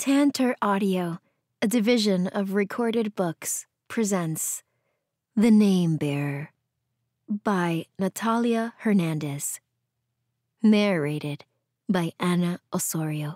Tantor Audio, a division of Recorded Books, presents The Name Bearer by Natalia Hernandez. Narrated by Ana Osorio.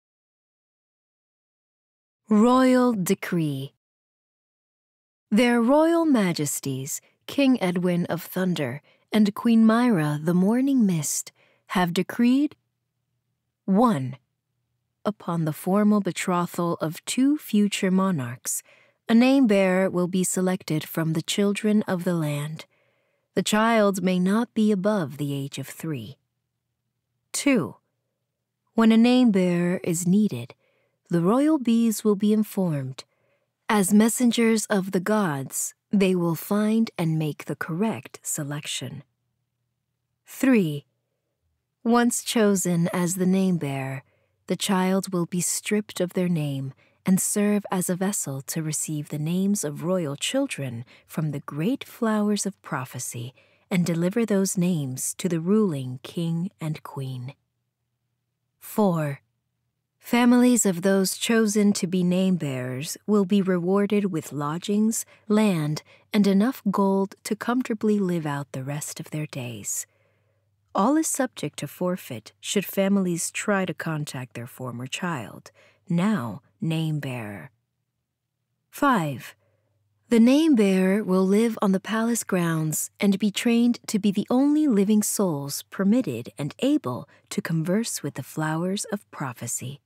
Royal Decree. Their Royal Majesties, King Edwin of Thunder and Queen Myra the Morning Mist, have decreed 1. Upon the formal betrothal of two future monarchs, a name-bearer will be selected from the children of the land. The child may not be above the age of 3. 2. When a name-bearer is needed, the royal bees will be informed. As messengers of the gods, they will find and make the correct selection. 3. Once chosen as the name-bearer, the child will be stripped of their name and serve as a vessel to receive the names of royal children from the great flowers of prophecy and deliver those names to the ruling king and queen. 4. Families of those chosen to be name-bearers will be rewarded with lodgings, land, and enough gold to comfortably live out the rest of their days. All is subject to forfeit should families try to contact their former child, now name-bearer. 5. The name-bearer will live on the palace grounds and be trained to be the only living souls permitted and able to converse with the flowers of prophecy.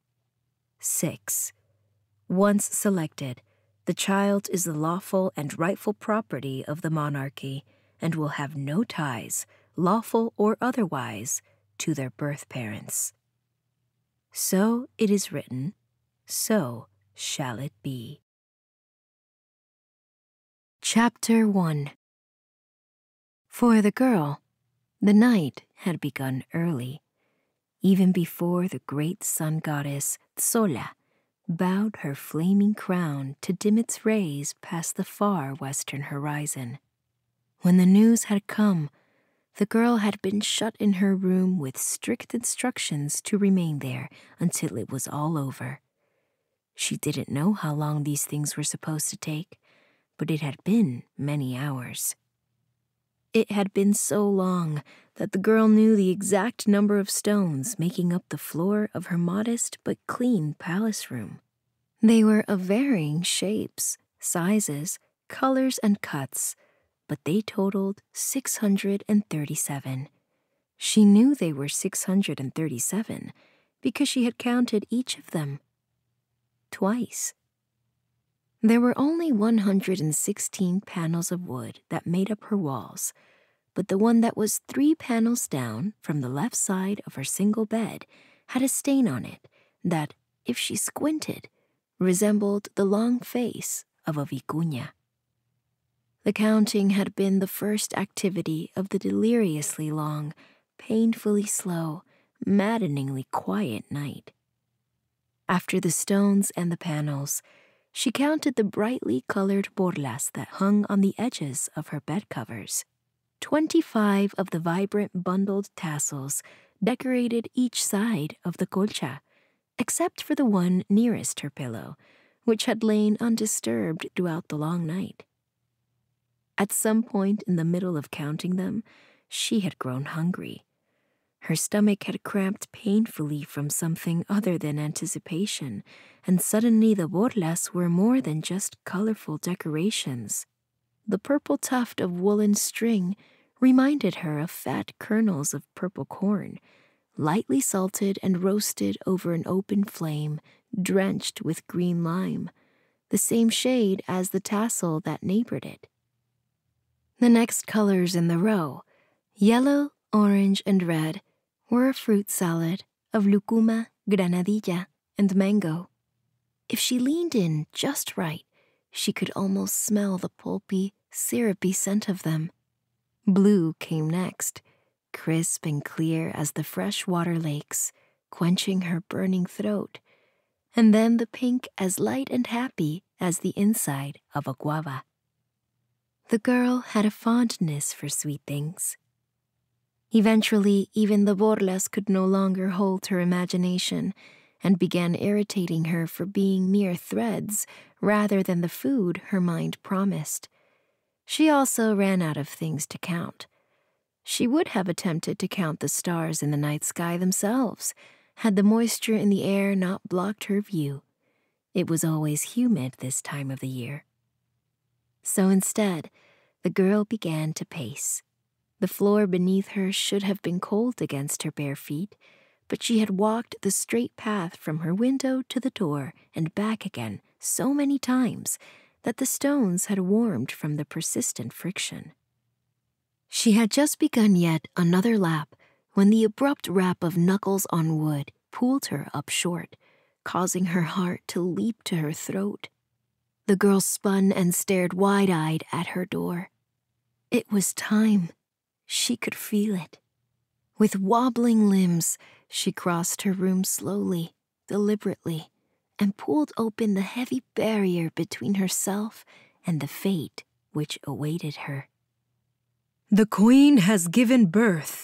6. Once selected, the child is the lawful and rightful property of the monarchy and will have no ties, lawful or otherwise, to their birth parents. So it is written, so shall it be. Chapter 1. For the girl, the night had begun early, even before the great sun goddess Tsola bowed her flaming crown to dim its rays past the far western horizon. When the news had come, the girl had been shut in her room with strict instructions to remain there until it was all over. She didn't know how long these things were supposed to take, but it had been many hours. It had been so long that the girl knew the exact number of stones making up the floor of her modest but clean palace room. They were of varying shapes, sizes, colors, and cuts, but they totaled 637. She knew they were 637 because she had counted each of them twice. There were only 116 panels of wood that made up her walls, but the one that was 3 panels down from the left side of her single bed had a stain on it that, if she squinted, resembled the long face of a vicuña. The counting had been the first activity of the deliriously long, painfully slow, maddeningly quiet night. After the stones and the panels, she counted the brightly colored borlas that hung on the edges of her bed covers. 25 of the vibrant bundled tassels decorated each side of the colcha, except for the one nearest her pillow, which had lain undisturbed throughout the long night. At some point in the middle of counting them, she had grown hungry. Her stomach had cramped painfully from something other than anticipation, and suddenly the borlas were more than just colorful decorations. The purple tuft of woolen string reminded her of fat kernels of purple corn, lightly salted and roasted over an open flame, drenched with green lime, the same shade as the tassel that neighbored it. The next colors in the row, yellow, orange, and red, were a fruit salad of lucuma, granadilla, and mango. If she leaned in just right, she could almost smell the pulpy, syrupy scent of them. Blue came next, crisp and clear as the fresh water lakes, quenching her burning throat, and then the pink as light and happy as the inside of a guava. The girl had a fondness for sweet things. Eventually, even the borlas could no longer hold her imagination, and began irritating her for being mere threads rather than the food her mind promised. She also ran out of things to count. She would have attempted to count the stars in the night sky themselves, had the moisture in the air not blocked her view. It was always humid this time of the year. So instead, the girl began to pace. The floor beneath her should have been cold against her bare feet, but she had walked the straight path from her window to the door and back again so many times that the stones had warmed from the persistent friction. She had just begun yet another lap when the abrupt rap of knuckles on wood pulled her up short, causing her heart to leap to her throat. The girl spun and stared wide-eyed at her door. It was time. She could feel it. With wobbling limbs, she crossed her room slowly, deliberately, and pulled open the heavy barrier between herself and the fate which awaited her. "The queen has given birth."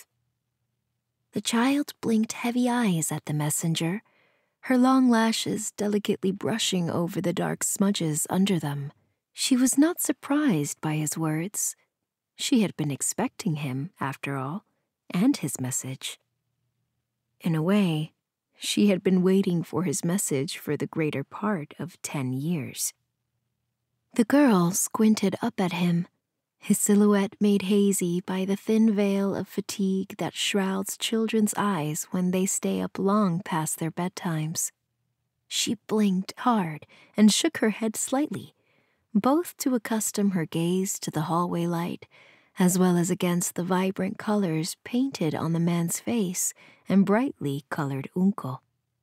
The child blinked heavy eyes at the messenger, her long lashes delicately brushing over the dark smudges under them. She was not surprised by his words. She had been expecting him, after all, and his message. In a way, she had been waiting for his message for the greater part of 10 years. The girl squinted up at him, his silhouette made hazy by the thin veil of fatigue that shrouds children's eyes when they stay up long past their bedtimes. She blinked hard and shook her head slightly, both to accustom her gaze to the hallway light, as well as against the vibrant colors painted on the man's face and brightly colored unco.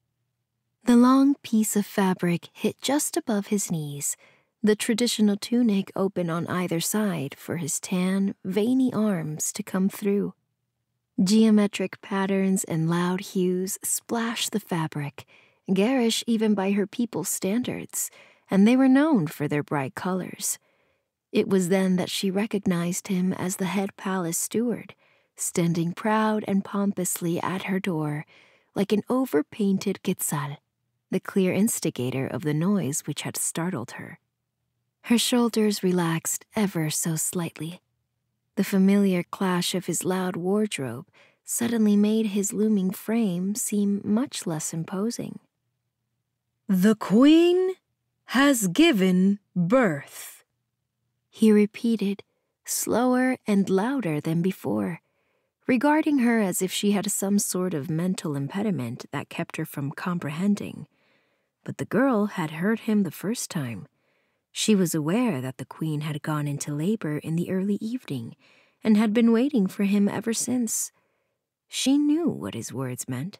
The long piece of fabric hit just above his knees, the traditional tunic open on either side for his tan, veiny arms to come through. Geometric patterns and loud hues splashed the fabric, garish even by her people's standards, and they were known for their bright colors. It was then that she recognized him as the head palace steward, standing proud and pompously at her door, like an over-painted quetzal, the clear instigator of the noise which had startled her. Her shoulders relaxed ever so slightly. The familiar clash of his loud wardrobe suddenly made his looming frame seem much less imposing. "The queen has given birth," he repeated, slower and louder than before, regarding her as if she had some sort of mental impediment that kept her from comprehending. But the girl had heard him the first time. She was aware that the queen had gone into labor in the early evening and had been waiting for him ever since. She knew what his words meant.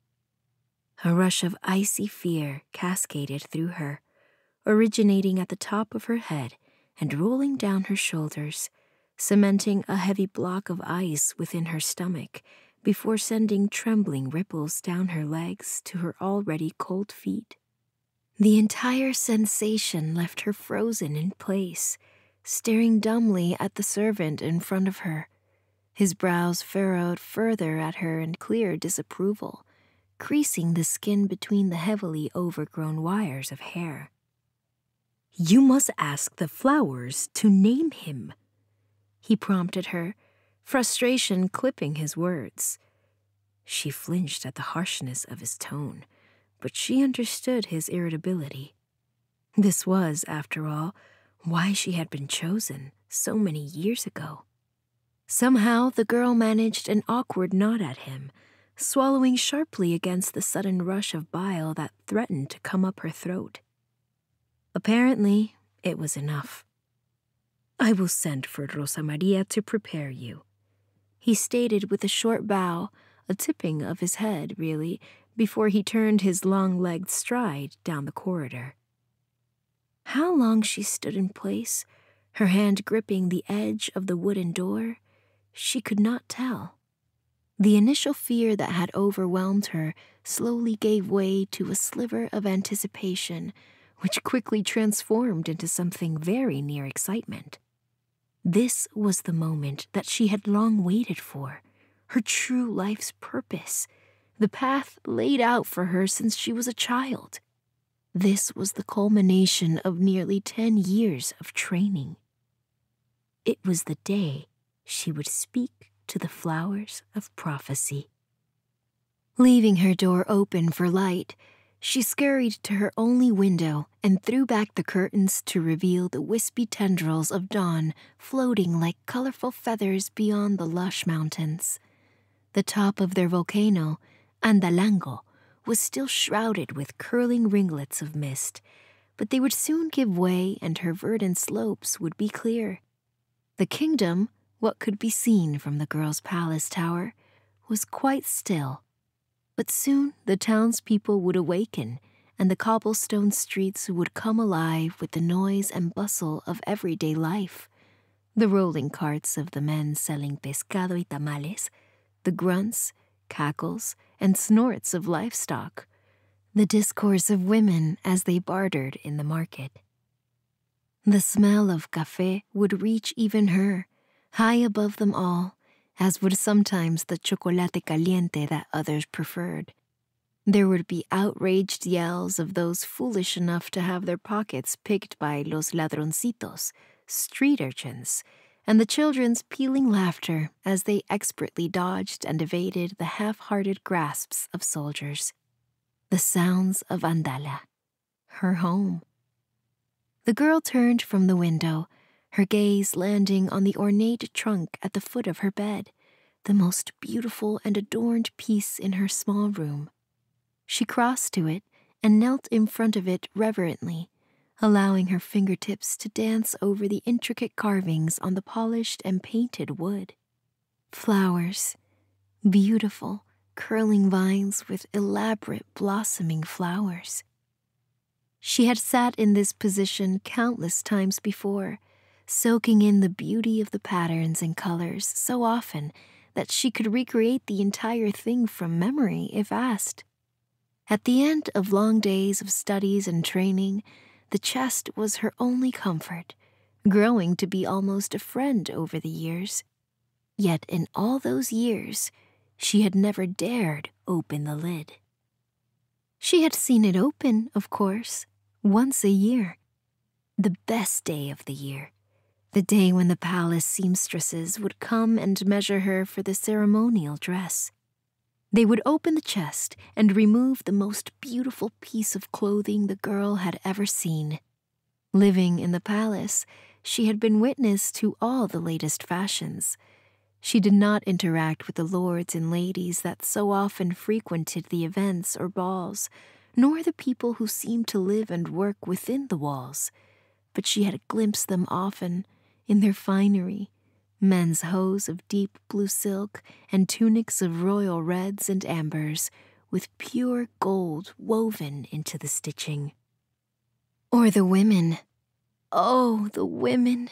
A rush of icy fear cascaded through her, originating at the top of her head and rolling down her shoulders, cementing a heavy block of ice within her stomach before sending trembling ripples down her legs to her already cold feet. The entire sensation left her frozen in place, staring dumbly at the servant in front of her, his brows furrowed further at her in clear disapproval, creasing the skin between the heavily overgrown wires of hair. "You must ask the flowers to name him," he prompted her, frustration clipping his words. She flinched at the harshness of his tone, but she understood his irritability. This was, after all, why she had been chosen so many years ago. Somehow the girl managed an awkward nod at him, swallowing sharply against the sudden rush of bile that threatened to come up her throat. Apparently, it was enough. "I will send for Rosa Maria to prepare you," he stated with a short bow, a tipping of his head, really, before he turned his long-legged stride down the corridor. How long she stood in place, her hand gripping the edge of the wooden door, she could not tell. The initial fear that had overwhelmed her slowly gave way to a sliver of anticipation, which quickly transformed into something very near excitement. This was the moment that she had long waited for, her true life's purpose, the path laid out for her since she was a child. This was the culmination of nearly 10 years of training. It was the day she would speak to the flowers of prophecy. Leaving her door open for light, she scurried to her only window and threw back the curtains to reveal the wispy tendrils of dawn floating like colorful feathers beyond the lush mountains. The top of their volcano, Andalango, was still shrouded with curling ringlets of mist, but they would soon give way and her verdant slopes would be clear. The kingdom, what could be seen from the girl's palace tower, was quite still. But soon the townspeople would awaken, and the cobblestone streets would come alive with the noise and bustle of everyday life. The rolling carts of the men selling pescado y tamales, the grunts, cackles, and snorts of livestock, the discourse of women as they bartered in the market. The smell of café would reach even her, high above them all, as would sometimes the chocolate caliente that others preferred. There would be outraged yells of those foolish enough to have their pockets picked by los ladroncitos, street urchins, and the children's pealing laughter as they expertly dodged and evaded the half-hearted grasps of soldiers. The sounds of Andala, her home. The girl turned from the window, her gaze landing on the ornate trunk at the foot of her bed, the most beautiful and adorned piece in her small room. She crossed to it and knelt in front of it reverently, allowing her fingertips to dance over the intricate carvings on the polished and painted wood. Flowers, beautiful, curling vines with elaborate blossoming flowers. She had sat in this position countless times before, soaking in the beauty of the patterns and colors so often that she could recreate the entire thing from memory if asked. At the end of long days of studies and training, the chest was her only comfort, growing to be almost a friend over the years. Yet in all those years, she had never dared open the lid. She had seen it open, of course, once a year. The best day of the year. The day when the palace seamstresses would come and measure her for the ceremonial dress. They would open the chest and remove the most beautiful piece of clothing the girl had ever seen. Living in the palace, she had been witness to all the latest fashions. She did not interact with the lords and ladies that so often frequented the events or balls, nor the people who seemed to live and work within the walls, but she had glimpsed them often in their finery, men's hose of deep blue silk and tunics of royal reds and ambers, with pure gold woven into the stitching. Or the women. Oh, the women!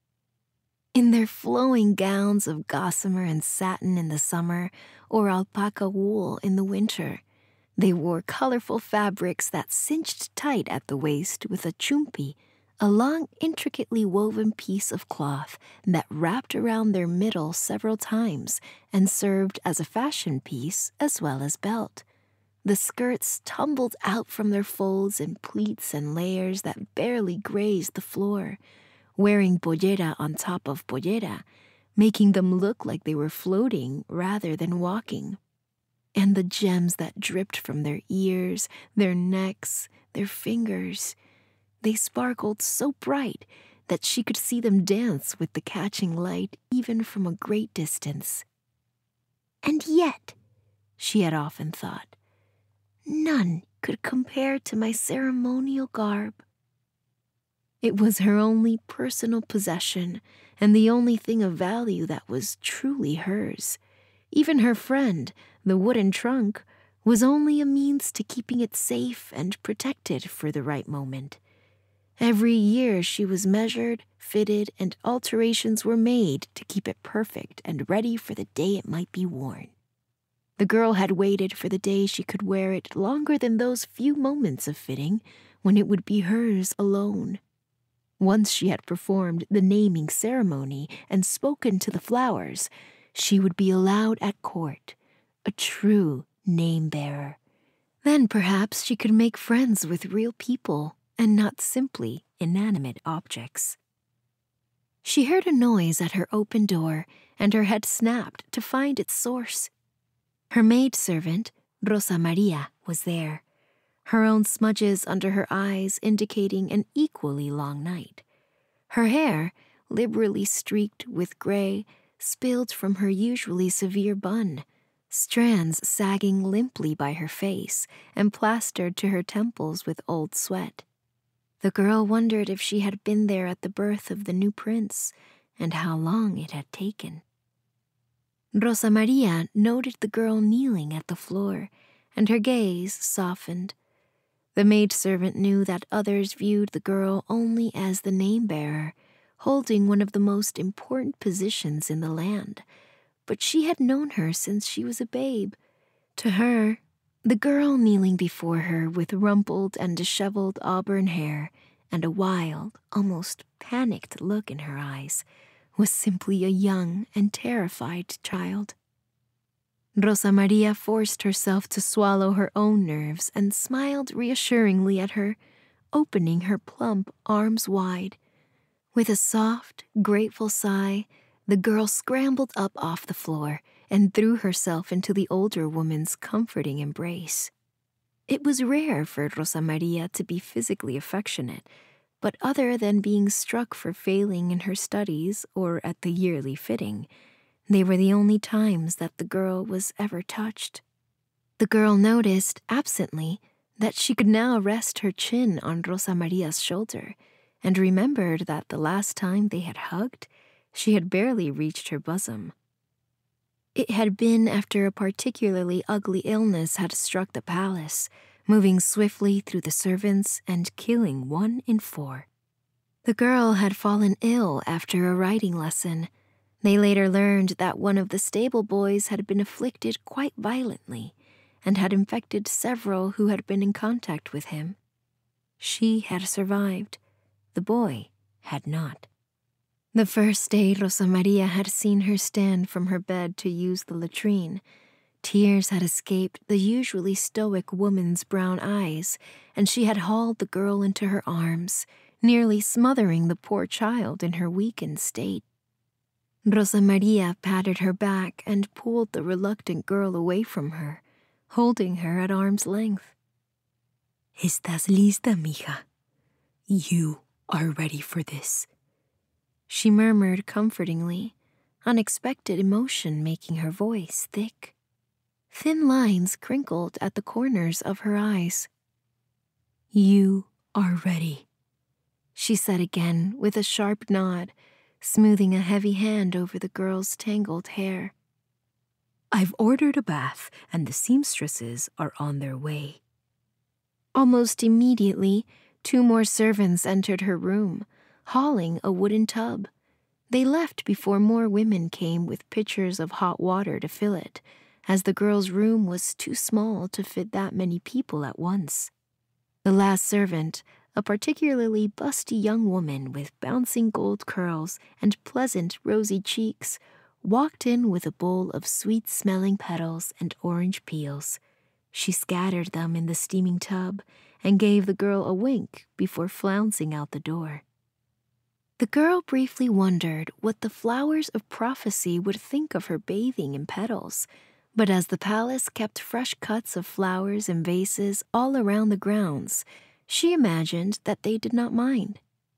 In their flowing gowns of gossamer and satin in the summer, or alpaca wool in the winter, they wore colorful fabrics that cinched tight at the waist with a chumpi, a long, intricately woven piece of cloth that wrapped around their middle several times and served as a fashion piece as well as belt. The skirts tumbled out from their folds in pleats and layers that barely grazed the floor, wearing pollera on top of pollera, making them look like they were floating rather than walking. And the gems that dripped from their ears, their necks, their fingers, they sparkled so bright that she could see them dance with the catching light even from a great distance. And yet, she had often thought, none could compare to my ceremonial garb. It was her only personal possession and the only thing of value that was truly hers. Even her friend, the wooden trunk, was only a means to keeping it safe and protected for the right moment. Every year she was measured, fitted, and alterations were made to keep it perfect and ready for the day it might be worn. The girl had waited for the day she could wear it longer than those few moments of fitting when it would be hers alone. Once she had performed the naming ceremony and spoken to the flowers, she would be allowed at court, a true name-bearer. Then perhaps she could make friends with real people and not simply inanimate objects. She heard a noise at her open door, and her head snapped to find its source. Her maidservant, Rosa Maria, was there, her own smudges under her eyes indicating an equally long night. Her hair, liberally streaked with gray, spilled from her usually severe bun, strands sagging limply by her face and plastered to her temples with old sweat. The girl wondered if she had been there at the birth of the new prince and how long it had taken. Rosa Maria noted the girl kneeling at the floor, and her gaze softened. The maidservant knew that others viewed the girl only as the name-bearer, holding one of the most important positions in the land, but she had known her since she was a babe. To her, the girl kneeling before her with rumpled and disheveled auburn hair and a wild, almost panicked look in her eyes, was simply a young and terrified child. Rosa Maria forced herself to swallow her own nerves and smiled reassuringly at her, opening her plump arms wide. With a soft, grateful sigh, the girl scrambled up off the floor and threw herself into the older woman's comforting embrace. It was rare for Rosa Maria to be physically affectionate, but other than being struck for failing in her studies or at the yearly fitting, they were the only times that the girl was ever touched. The girl noticed, absently, that she could now rest her chin on Rosa Maria's shoulder, and remembered that the last time they had hugged, she had barely reached her bosom. It had been after a particularly ugly illness had struck the palace, moving swiftly through the servants and killing 1 in 4. The girl had fallen ill after a writing lesson. They later learned that one of the stable boys had been afflicted quite violently and had infected several who had been in contact with him. She had survived. The boy had not. The first day Rosa Maria had seen her stand from her bed to use the latrine, tears had escaped the usually stoic woman's brown eyes, and she had hauled the girl into her arms, nearly smothering the poor child in her weakened state. Rosa Maria patted her back and pulled the reluctant girl away from her, holding her at arm's length. ¿Estás lista, mija? You are ready for this, she murmured comfortingly, unexpected emotion making her voice thick. Thin lines crinkled at the corners of her eyes. You are ready, she said again with a sharp nod, smoothing a heavy hand over the girl's tangled hair. I've ordered a bath, and the seamstresses are on their way. Almost immediately, 2 more servants entered her room, hauling a wooden tub. They left before more women came with pitchers of hot water to fill it, as the girl's room was too small to fit that many people at once. The last servant, a particularly busty young woman with bouncing gold curls and pleasant rosy cheeks, walked in with a bowl of sweet-smelling petals and orange peels. She scattered them in the steaming tub and gave the girl a wink before flouncing out the door. The girl briefly wondered what the flowers of prophecy would think of her bathing in petals, but as the palace kept fresh cuts of flowers in vases all around the grounds, she imagined that they did not mind.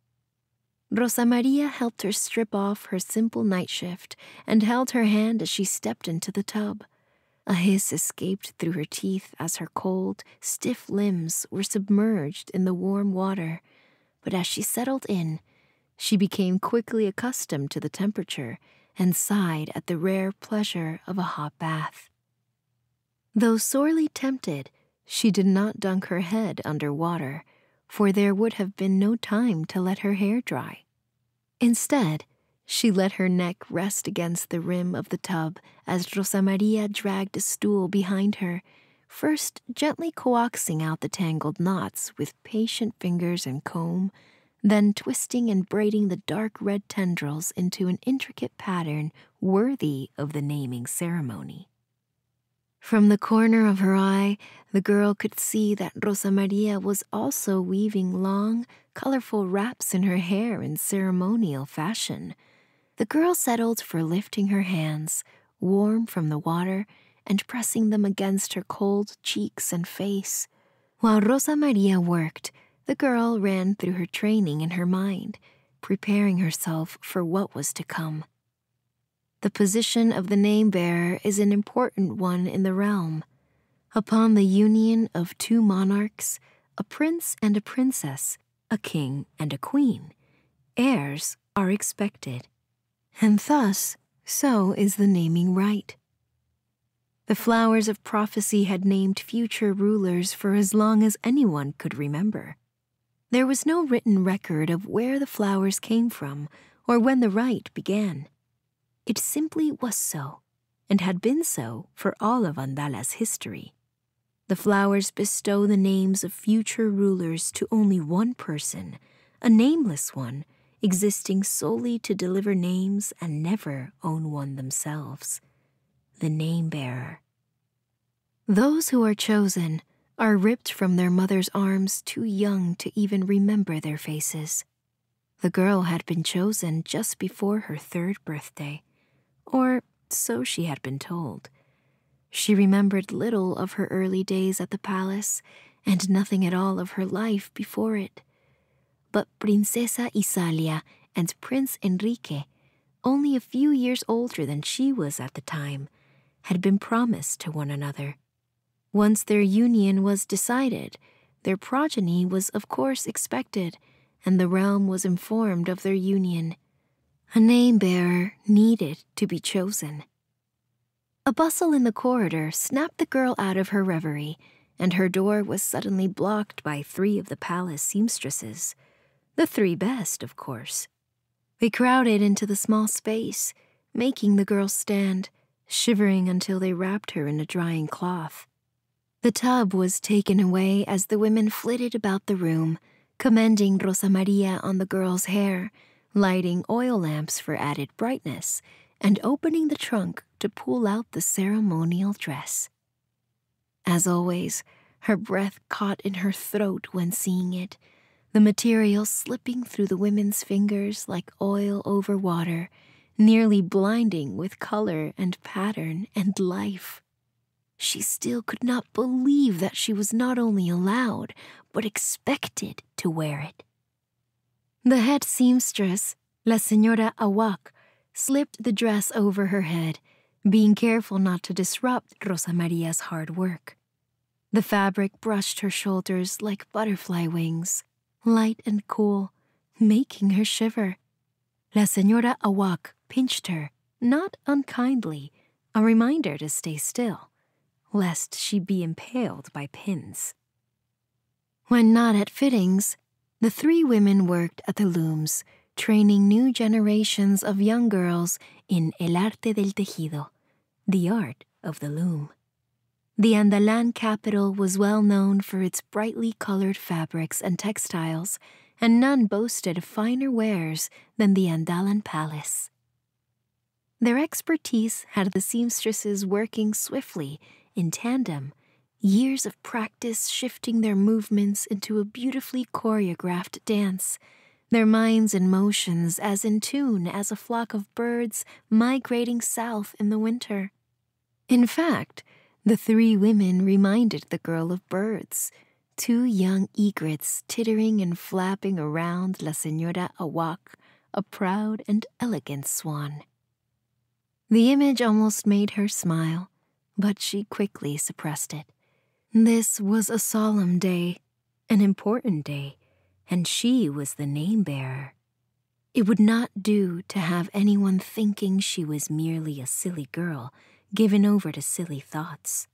Rosa Maria helped her strip off her simple night shift and held her hand as she stepped into the tub. A hiss escaped through her teeth as her cold, stiff limbs were submerged in the warm water, but as she settled in, she became quickly accustomed to the temperature and sighed at the rare pleasure of a hot bath. Though sorely tempted, she did not dunk her head under water, for there would have been no time to let her hair dry. Instead, she let her neck rest against the rim of the tub as Rosa Maria dragged a stool behind her, first gently coaxing out the tangled knots with patient fingers and comb, then twisting and braiding the dark red tendrils into an intricate pattern worthy of the naming ceremony. From the corner of her eye, the girl could see that Rosa Maria was also weaving long, colorful wraps in her hair in ceremonial fashion. The girl settled for lifting her hands, warm from the water, and pressing them against her cold cheeks and face. While Rosa Maria worked, the girl ran through her training in her mind, preparing herself for what was to come. The position of the name-bearer is an important one in the realm. Upon the union of two monarchs, a prince and a princess, a king and a queen, heirs are expected. And thus, so is the naming right. The flowers of prophecy had named future rulers for as long as anyone could remember. There was no written record of where the flowers came from or when the rite began. It simply was so, and had been so for all of Andala's history. The flowers bestow the names of future rulers to only one person, a nameless one, existing solely to deliver names and never own one themselves. The name-bearer. Those who are chosen are ripped from their mother's arms too young to even remember their faces. The girl had been chosen just before her 3rd birthday, or so she had been told. She remembered little of her early days at the palace and nothing at all of her life before it. But Princesa Isalia and Prince Enrique, only a few years older than she was at the time, had been promised to one another. Once their union was decided, their progeny was of course expected, and the realm was informed of their union. A name-bearer needed to be chosen. A bustle in the corridor snapped the girl out of her reverie, and her door was suddenly blocked by 3 of the palace seamstresses. The 3 best, of course. They crowded into the small space, making the girl stand, shivering until they wrapped her in a drying cloth. The tub was taken away as the women flitted about the room, commending Rosa Maria on the girl's hair, lighting oil lamps for added brightness, and opening the trunk to pull out the ceremonial dress. As always, her breath caught in her throat when seeing it, the material slipping through the women's fingers like oil over water, nearly blinding with color and pattern and life. She still could not believe that she was not only allowed, but expected to wear it. The head seamstress, La Señora Awak, slipped the dress over her head, being careful not to disrupt Rosa Maria's hard work. The fabric brushed her shoulders like butterfly wings, light and cool, making her shiver. La Señora Awak pinched her, not unkindly, a reminder to stay still, lest she be impaled by pins. When not at fittings, the 3 women worked at the looms, training new generations of young girls in el arte del tejido, the art of the loom. The Andalan capital was well known for its brightly colored fabrics and textiles, and none boasted finer wares than the Andalan palace. Their expertise had the seamstresses working swiftly, in tandem, years of practice shifting their movements into a beautifully choreographed dance, their minds and motions as in tune as a flock of birds migrating south in the winter. In fact, the 3 women reminded the girl of birds, 2 young egrets tittering and flapping around La Señora Awak, a proud and elegant swan. The image almost made her smile, but she quickly suppressed it. This was a solemn day, an important day, and she was the name-bearer. It would not do to have anyone thinking she was merely a silly girl, given over to silly thoughts.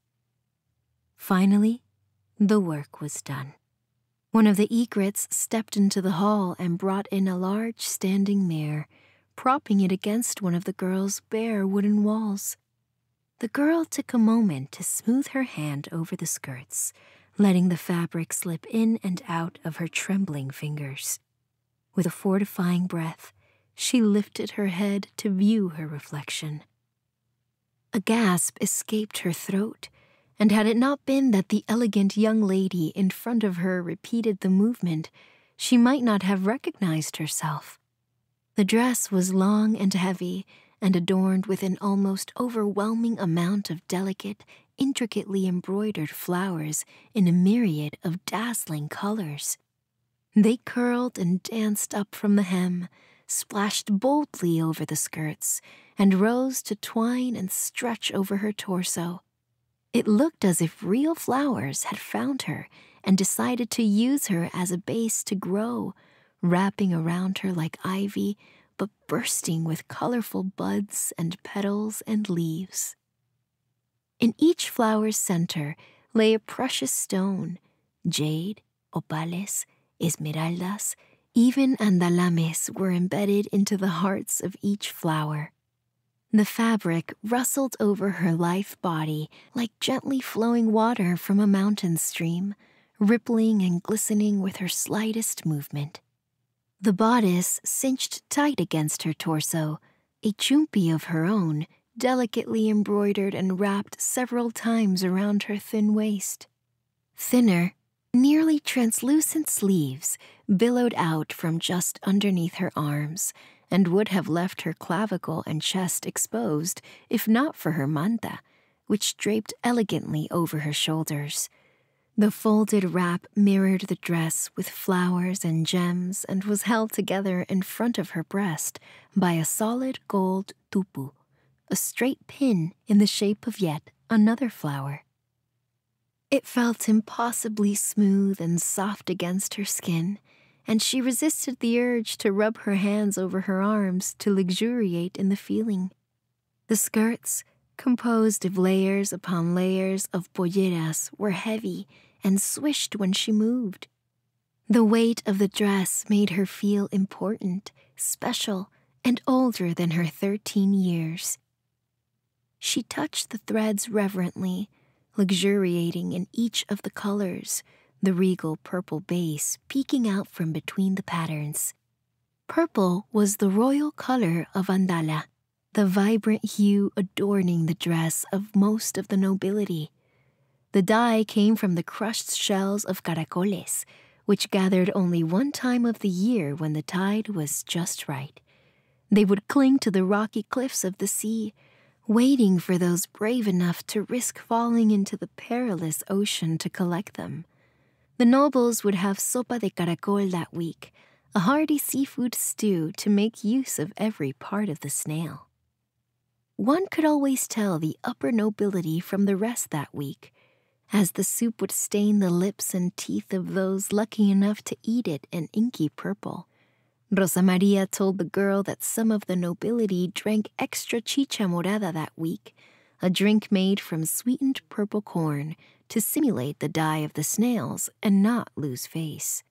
Finally, the work was done. One of the egrets stepped into the hall and brought in a large standing mirror, propping it against one of the girl's bare wooden walls. The girl took a moment to smooth her hand over the skirts, letting the fabric slip in and out of her trembling fingers. With a fortifying breath, she lifted her head to view her reflection. A gasp escaped her throat, and had it not been that the elegant young lady in front of her repeated the movement, she might not have recognized herself. The dress was long and heavy, and adorned with an almost overwhelming amount of delicate, intricately embroidered flowers in a myriad of dazzling colors. They curled and danced up from the hem, splashed boldly over the skirts, and rose to twine and stretch over her torso. It looked as if real flowers had found her and decided to use her as a base to grow, wrapping around her like ivy, but bursting with colorful buds and petals and leaves. In each flower's center lay a precious stone, jade, opales, esmeraldas, even andalames were embedded into the hearts of each flower. The fabric rustled over her lithe body like gently flowing water from a mountain stream, rippling and glistening with her slightest movement. The bodice cinched tight against her torso, a chumpi of her own, delicately embroidered and wrapped several times around her thin waist. Thinner, nearly translucent sleeves billowed out from just underneath her arms and would have left her clavicle and chest exposed if not for her manta, which draped elegantly over her shoulders. The folded wrap mirrored the dress with flowers and gems and was held together in front of her breast by a solid gold tupu, a straight pin in the shape of yet another flower. It felt impossibly smooth and soft against her skin, and she resisted the urge to rub her hands over her arms to luxuriate in the feeling. The skirts, composed of layers upon layers of polleras, were heavy and swished when she moved. The weight of the dress made her feel important, special, and older than her 13 years. She touched the threads reverently, luxuriating in each of the colors, the regal purple base peeking out from between the patterns. Purple was the royal color of Andala, the vibrant hue adorning the dress of most of the nobility. The dye came from the crushed shells of caracoles, which gathered only one time of the year when the tide was just right. They would cling to the rocky cliffs of the sea, waiting for those brave enough to risk falling into the perilous ocean to collect them. The nobles would have sopa de caracol that week, a hearty seafood stew to make use of every part of the snail. One could always tell the upper nobility from the rest that week, as the soup would stain the lips and teeth of those lucky enough to eat it an inky purple. Rosa Maria told the girl that some of the nobility drank extra chicha morada that week, a drink made from sweetened purple corn to simulate the dye of the snails and not lose face.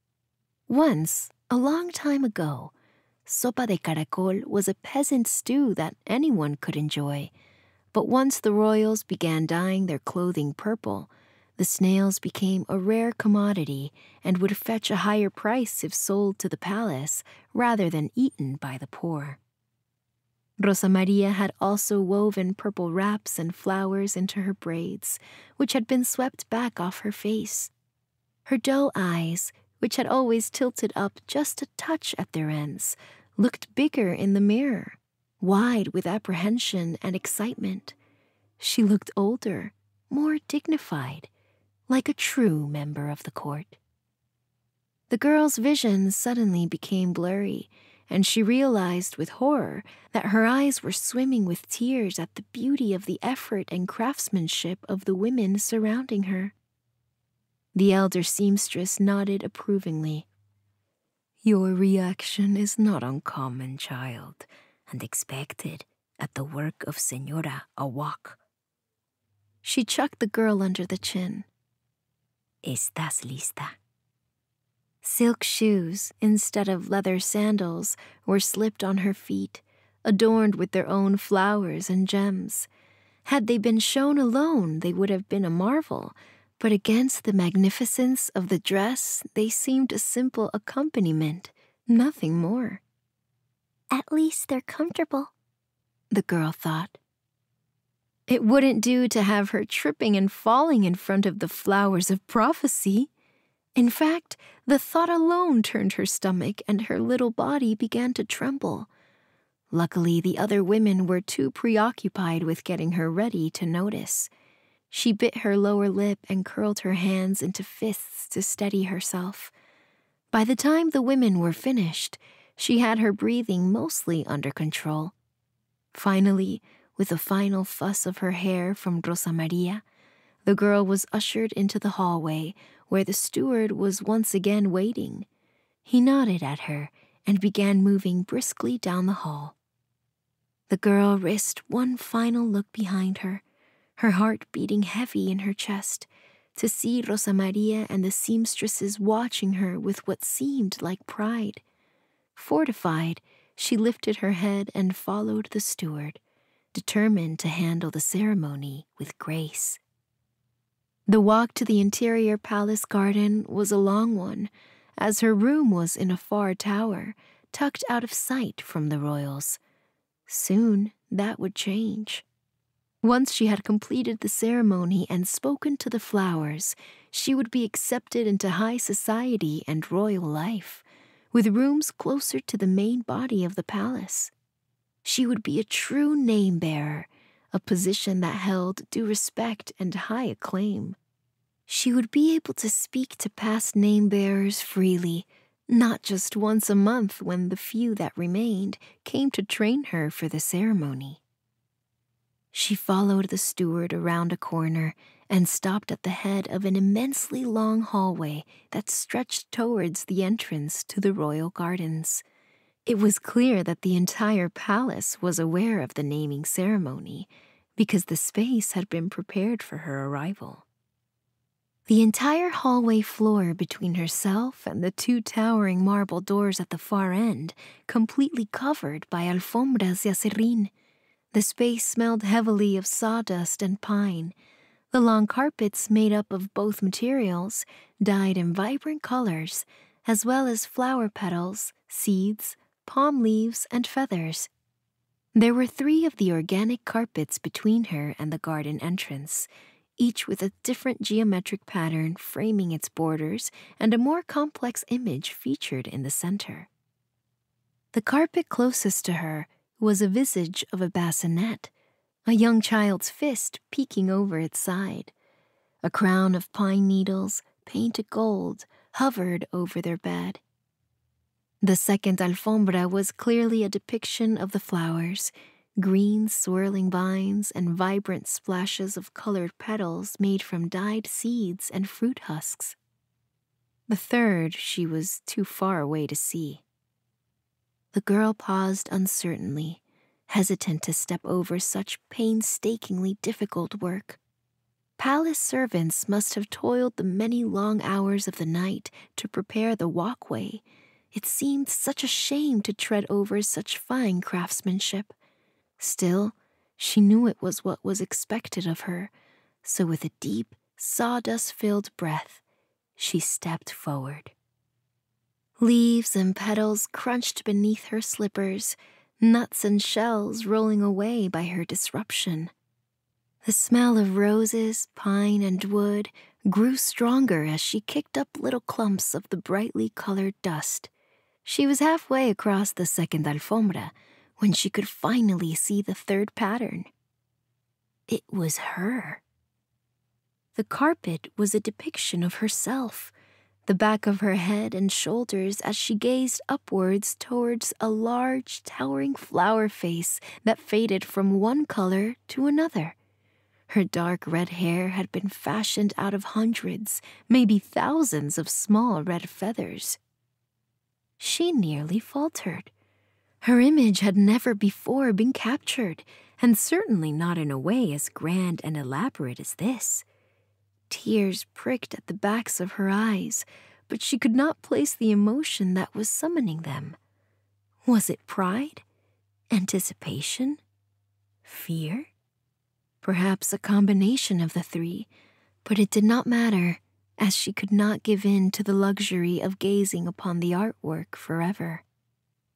Once, a long time ago, sopa de caracol was a peasant stew that anyone could enjoy. But once the royals began dyeing their clothing purple, the snails became a rare commodity and would fetch a higher price if sold to the palace rather than eaten by the poor. Rosa Maria had also woven purple wraps and flowers into her braids, which had been swept back off her face. Her doe eyes, which had always tilted up just a touch at their ends, looked bigger in the mirror, wide with apprehension and excitement. She looked older, more dignified, like a true member of the court. The girl's vision suddenly became blurry, and she realized with horror that her eyes were swimming with tears at the beauty of the effort and craftsmanship of the women surrounding her. The elder seamstress nodded approvingly. Your reaction is not uncommon, child, and expected at the work of Señora Awak. She chucked the girl under the chin. ¿Estás lista? Silk shoes, instead of leather sandals, were slipped on her feet, adorned with their own flowers and gems. Had they been shown alone, they would have been a marvel, but against the magnificence of the dress, they seemed a simple accompaniment, nothing more. At least they're comfortable, the girl thought. It wouldn't do to have her tripping and falling in front of the flowers of prophecy. In fact, the thought alone turned her stomach and her little body began to tremble. Luckily, the other women were too preoccupied with getting her ready to notice. She bit her lower lip and curled her hands into fists to steady herself. By the time the women were finished, she had her breathing mostly under control. Finally, with a final fuss of her hair from Rosa Maria, the girl was ushered into the hallway where the steward was once again waiting. He nodded at her and began moving briskly down the hall. The girl risked one final look behind her, her heart beating heavy in her chest, to see Rosa Maria and the seamstresses watching her with what seemed like pride. Fortified, she lifted her head and followed the steward, determined to handle the ceremony with grace. The walk to the interior palace garden was a long one, as her room was in a far tower, tucked out of sight from the royals. Soon that would change. Once she had completed the ceremony and spoken to the flowers, she would be accepted into high society and royal life, with rooms closer to the main body of the palace. She would be a true name-bearer, a position that held due respect and high acclaim. She would be able to speak to past name-bearers freely, not just once a month when the few that remained came to train her for the ceremony. She followed the steward around a corner and stopped at the head of an immensely long hallway that stretched towards the entrance to the royal gardens. It was clear that the entire palace was aware of the naming ceremony because the space had been prepared for her arrival. The entire hallway floor between herself and the two towering marble doors at the far end, completely covered by alfombras de acerrín. The space smelled heavily of sawdust and pine. The long carpets, made up of both materials, dyed in vibrant colors, as well as flower petals, seeds, palm leaves, and feathers. There were 3 of the organic carpets between her and the garden entrance, each with a different geometric pattern framing its borders and a more complex image featured in the center. The carpet closest to her was a visage of a bassinet, a young child's fist peeking over its side. A crown of pine needles, painted gold, hovered over their bed. The second alfombra was clearly a depiction of the flowers, green swirling vines and vibrant splashes of colored petals made from dyed seeds and fruit husks. The third she was too far away to see. The girl paused uncertainly, hesitant to step over such painstakingly difficult work. Palace servants must have toiled the many long hours of the night to prepare the walkway. It seemed such a shame to tread over such fine craftsmanship. Still, she knew it was what was expected of her, so with a deep, sawdust-filled breath, she stepped forward. Leaves and petals crunched beneath her slippers, nuts and shells rolling away by her disruption. The smell of roses, pine, and wood grew stronger as she kicked up little clumps of the brightly colored dust. She was halfway across the second alfombra when she could finally see the third pattern. It was her. The carpet was a depiction of herself, the back of her head and shoulders as she gazed upwards towards a large, towering flower face that faded from one color to another. Her dark red hair had been fashioned out of hundreds, maybe thousands of small red feathers. She nearly faltered. Her image had never before been captured, and certainly not in a way as grand and elaborate as this. Tears pricked at the backs of her eyes, but she could not place the emotion that was summoning them. Was it pride? Anticipation? Fear? Perhaps a combination of the 3, but it did not matter, as she could not give in to the luxury of gazing upon the artwork forever.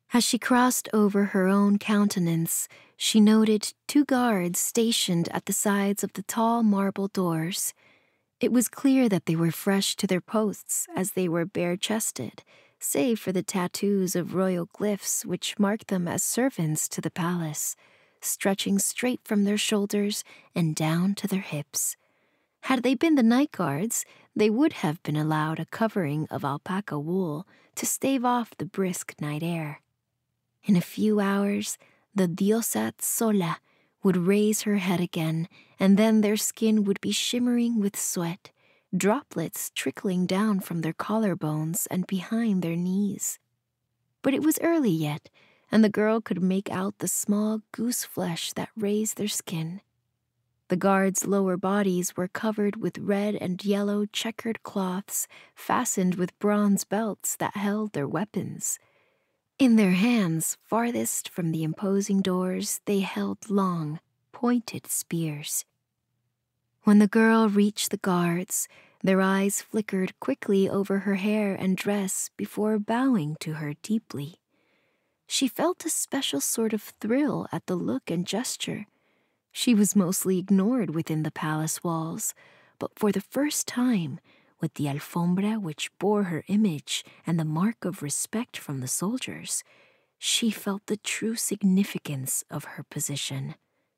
As she crossed over her own countenance, she noted 2 guards stationed at the sides of the tall marble doors. It was clear that they were fresh to their posts, as they were bare-chested, save for the tattoos of royal glyphs which marked them as servants to the palace, stretching straight from their shoulders and down to their hips. Had they been the night guards, they would have been allowed a covering of alpaca wool to stave off the brisk night air. In a few hours, the diosa sola would raise her head again, and then their skin would be shimmering with sweat, droplets trickling down from their collarbones and behind their knees. But it was early yet, and the girl could make out the small goose flesh that raised their skin. The guards' lower bodies were covered with red and yellow checkered cloths fastened with bronze belts that held their weapons. In their hands, farthest from the imposing doors, they held long, pointed spears. When the girl reached the guards, their eyes flickered quickly over her hair and dress before bowing to her deeply. She felt a special sort of thrill at the look and gesture. She was mostly ignored within the palace walls, but for the first time, with the alfombra which bore her image and the mark of respect from the soldiers, she felt the true significance of her position.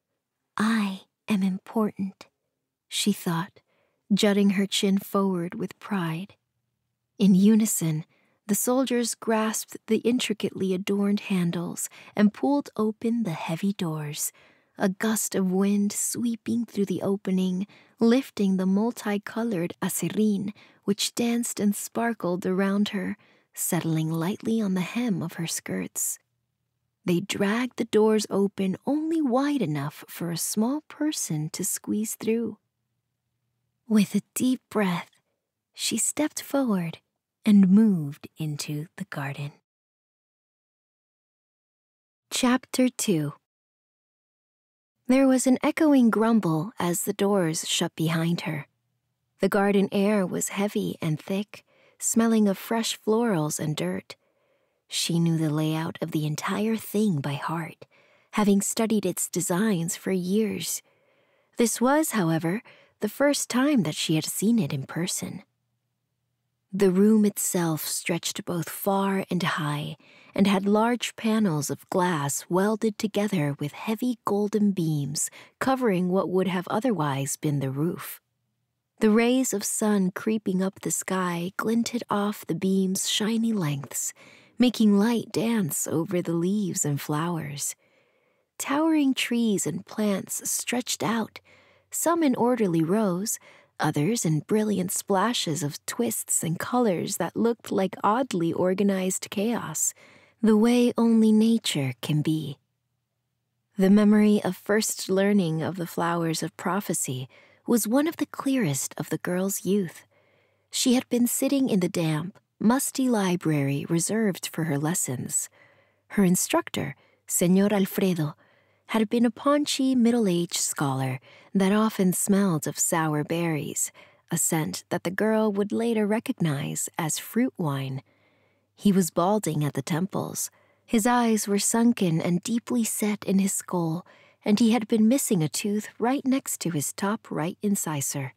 I am important, she thought, jutting her chin forward with pride. In unison, the soldiers grasped the intricately adorned handles and pulled open the heavy doors, a gust of wind sweeping through the opening, lifting the multicolored acerrín which danced and sparkled around her, settling lightly on the hem of her skirts. They dragged the doors open only wide enough for a small person to squeeze through. With a deep breath, she stepped forward and moved into the garden. Chapter 2. There was an echoing grumble as the doors shut behind her. The garden air was heavy and thick, smelling of fresh florals and dirt. She knew the layout of the entire thing by heart, having studied its designs for years. This was, however, the first time that she had seen it in person. The room itself stretched both far and high, and had large panels of glass welded together with heavy golden beams covering what would have otherwise been the roof. The rays of sun creeping up the sky glinted off the beams' shiny lengths, making light dance over the leaves and flowers. Towering trees and plants stretched out, some in orderly rows, others in brilliant splashes of twists and colors that looked like oddly organized chaos, the way only nature can be. The memory of first learning of the flowers of prophecy was one of the clearest of the girl's youth. She had been sitting in the damp, musty library reserved for her lessons. Her instructor, Señor Alfredo, had been a paunchy, middle-aged scholar that often smelled of sour berries, a scent that the girl would later recognize as fruit wine. He was balding at the temples. His eyes were sunken and deeply set in his skull, and he had been missing a tooth right next to his top right incisor.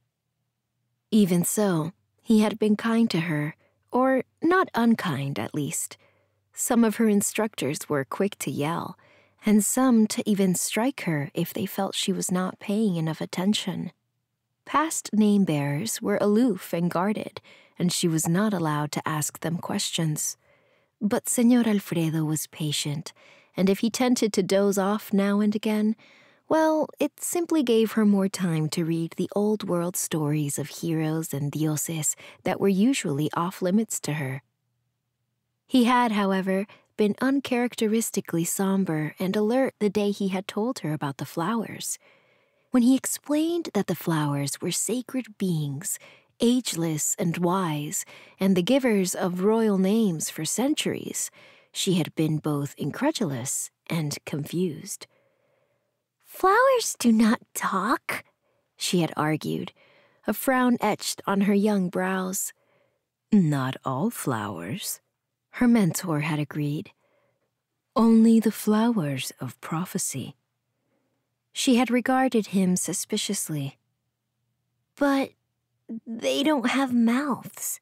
Even so, he had been kind to her, or not unkind at least. Some of her instructors were quick to yell, and some to even strike her if they felt she was not paying enough attention. Past name-bearers were aloof and guarded, and she was not allowed to ask them questions. But Señor Alfredo was patient, and if he tended to doze off now and again, well, it simply gave her more time to read the old-world stories of heroes and dioses that were usually off-limits to her. He had, however, been uncharacteristically somber and alert the day he had told her about the flowers. When he explained that the flowers were sacred beings, ageless and wise, and the givers of royal names for centuries, she had been both incredulous and confused. "Flowers do not talk," she had argued, a frown etched on her young brows. "Not all flowers," her mentor had agreed. only the flowers of prophecy. She had regarded him suspiciously. But they don't have mouths.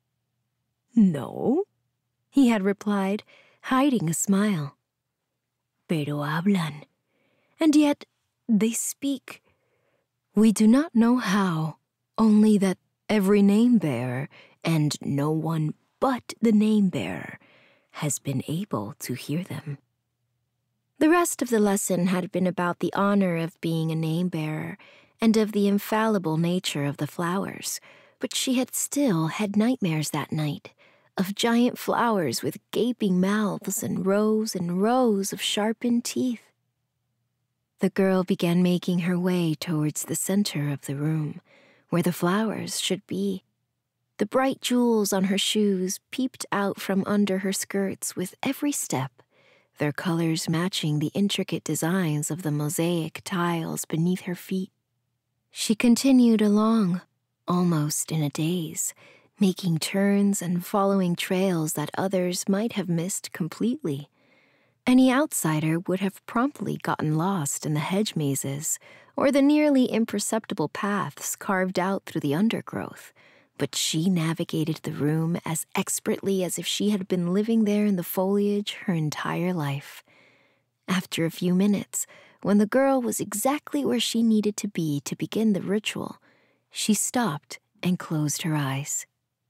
No, he had replied, hiding a smile. Pero hablan, and yet they speak. We do not know how, only that every name-bearer, and no one but the name-bearer, has been able to hear them. The rest of the lesson had been about the honor of being a name-bearer and of the infallible nature of the flowers, but she had still had nightmares that night, of giant flowers with gaping mouths and rows of sharpened teeth. The girl began making her way towards the center of the room, where the flowers should be. The bright jewels on her shoes peeped out from under her skirts with every step, their colors matching the intricate designs of the mosaic tiles beneath her feet. She continued along, almost in a daze, making turns and following trails that others might have missed completely. Any outsider would have promptly gotten lost in the hedge mazes or the nearly imperceptible paths carved out through the undergrowth, but she navigated the room as expertly as if she had been living there in the foliage her entire life. After a few minutes, when the girl was exactly where she needed to be to begin the ritual, she stopped and closed her eyes.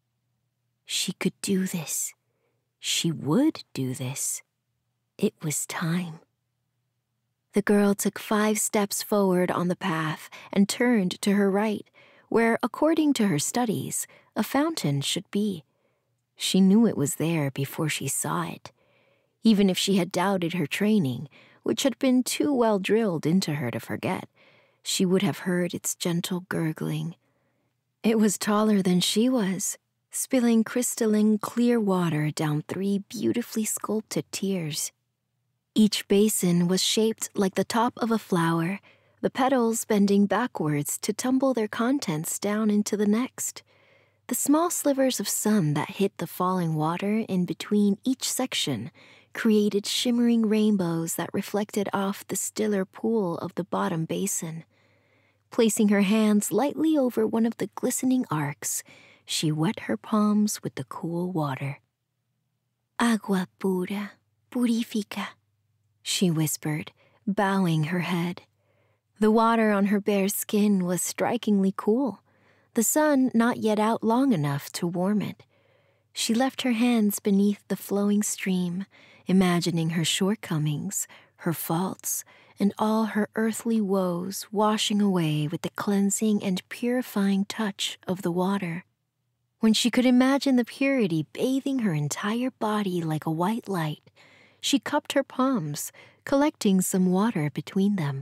She could do this. She would do this. It was time. The girl took 5 steps forward on the path and turned to her right, where, according to her studies, a fountain should be. She knew it was there before she saw it. Even if she had doubted her training, which had been too well drilled into her to forget, she would have heard its gentle gurgling. It was taller than she was, spilling crystalline clear water down 3 beautifully sculpted tiers. Each basin was shaped like the top of a flower, the petals bending backwards to tumble their contents down into the next. The small slivers of sun that hit the falling water in between each section created shimmering rainbows that reflected off the stiller pool of the bottom basin. Placing her hands lightly over one of the glistening arcs, she wet her palms with the cool water. Agua pura, purifica, she whispered, bowing her head. The water on her bare skin was strikingly cool, the sun not yet out long enough to warm it. She left her hands beneath the flowing stream, imagining her shortcomings, her faults, and all her earthly woes washing away with the cleansing and purifying touch of the water. When she could imagine the purity bathing her entire body like a white light, she cupped her palms, collecting some water between them.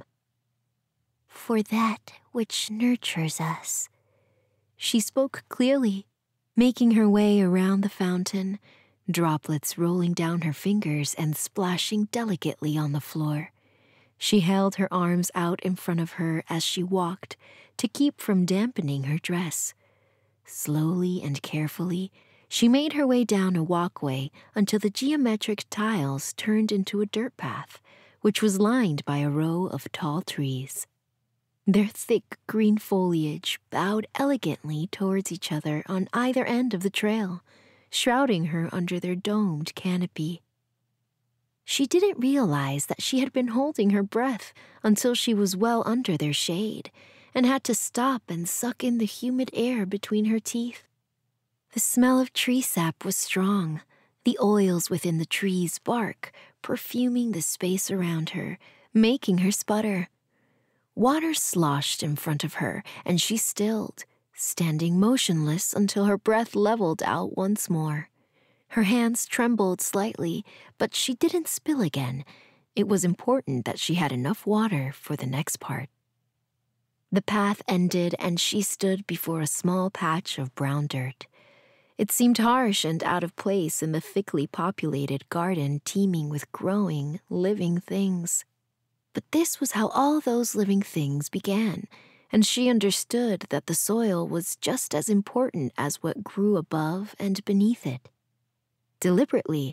For that which nurtures us. She spoke clearly, making her way around the fountain, droplets rolling down her fingers and splashing delicately on the floor. She held her arms out in front of her as she walked to keep from dampening her dress. Slowly and carefully, she made her way down a walkway until the geometric tiles turned into a dirt path, which was lined by a row of tall trees. Their thick green foliage bowed elegantly towards each other on either end of the trail, shrouding her under their domed canopy. She didn't realize that she had been holding her breath until she was well under their shade and had to stop and suck in the humid air between her teeth. The smell of tree sap was strong, the oils within the tree's bark perfuming the space around her, making her sputter. Water sloshed in front of her, and she stilled, standing motionless until her breath leveled out once more. Her hands trembled slightly, but she didn't spill again. It was important that she had enough water for the next part. The path ended, and she stood before a small patch of brown dirt. It seemed harsh and out of place in the thickly populated garden teeming with growing, living things. But this was how all those living things began, and she understood that the soil was just as important as what grew above and beneath it. Deliberately,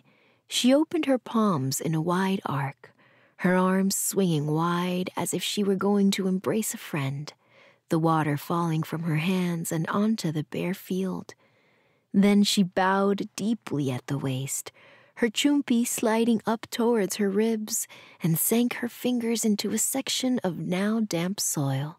She opened her palms in a wide arc, her arms swinging wide as if she were going to embrace a friend, the water falling from her hands and onto the bare field. Then she bowed deeply at the waist, her chumpi sliding up towards her ribs, and sank her fingers into a section of now damp soil.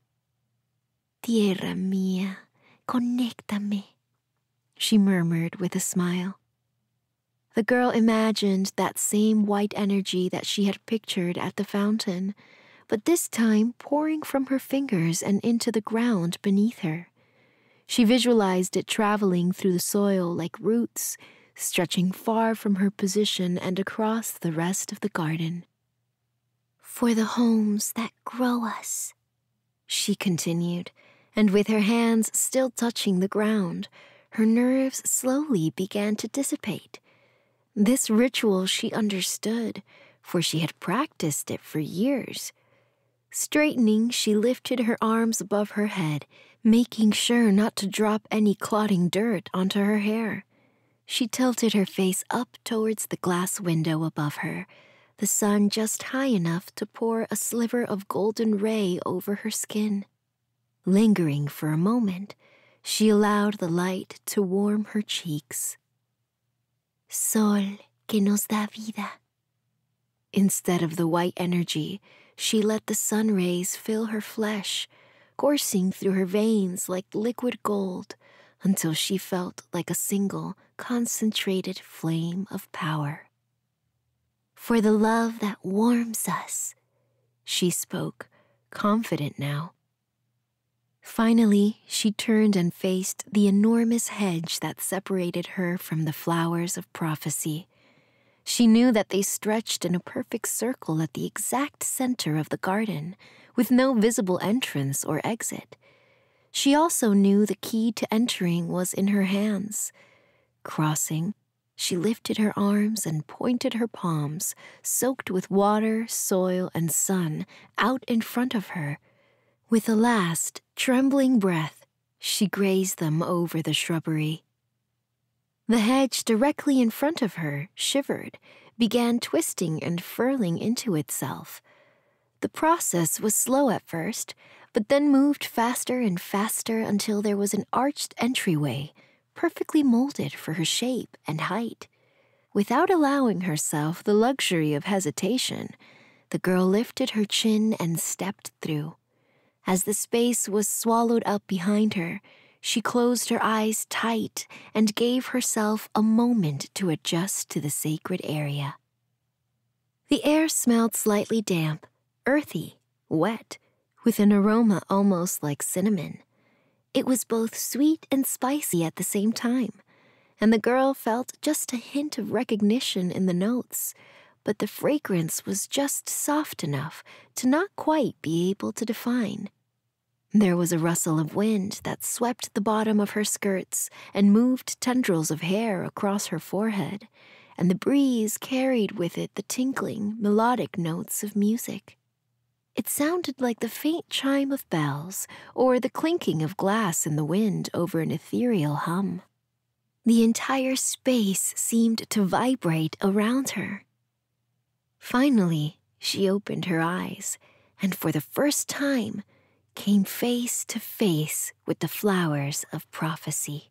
Tierra mía, conéctame, she murmured with a smile. The girl imagined that same white energy that she had pictured at the fountain, but this time pouring from her fingers and into the ground beneath her. She visualized it traveling through the soil like roots, stretching far from her position and across the rest of the garden. For the homes that grow us, she continued, and with her hands still touching the ground, her nerves slowly began to dissipate. This ritual she understood, for she had practiced it for years. Straightening, she lifted her arms above her head, making sure not to drop any clotting dirt onto her hair. She tilted her face up towards the glass window above her, the sun just high enough to pour a sliver of golden ray over her skin. Lingering for a moment, she allowed the light to warm her cheeks. Sol que nos da vida. Instead of the white energy, she let the sun rays fill her flesh, coursing through her veins like liquid gold, until she felt like a single, concentrated flame of power. For the love that warms us, she spoke, confident now. Finally, she turned and faced the enormous hedge that separated her from the flowers of prophecy. She knew that they stretched in a perfect circle at the exact center of the garden, with no visible entrance or exit. She also knew the key to entering was in her hands. Crossing, she lifted her arms and pointed her palms, soaked with water, soil, and sun, out in front of her. With a last, trembling breath, she grazed them over the shrubbery. The hedge directly in front of her shivered, began twisting and furling into itself. The process was slow at first, but then moved faster and faster until there was an arched entryway, perfectly molded for her shape and height. Without allowing herself the luxury of hesitation, the girl lifted her chin and stepped through. As the space was swallowed up behind her, she closed her eyes tight and gave herself a moment to adjust to the sacred area. The air smelled slightly damp, earthy, wet, with an aroma almost like cinnamon. It was both sweet and spicy at the same time, and the girl felt just a hint of recognition in the notes, but the fragrance was just soft enough to not quite be able to define. There was a rustle of wind that swept the bottom of her skirts and moved tendrils of hair across her forehead, and the breeze carried with it the tinkling, melodic notes of music. It sounded like the faint chime of bells or the clinking of glass in the wind over an ethereal hum. The entire space seemed to vibrate around her. Finally, she opened her eyes, and for the first time, came face to face with the flowers of prophecy.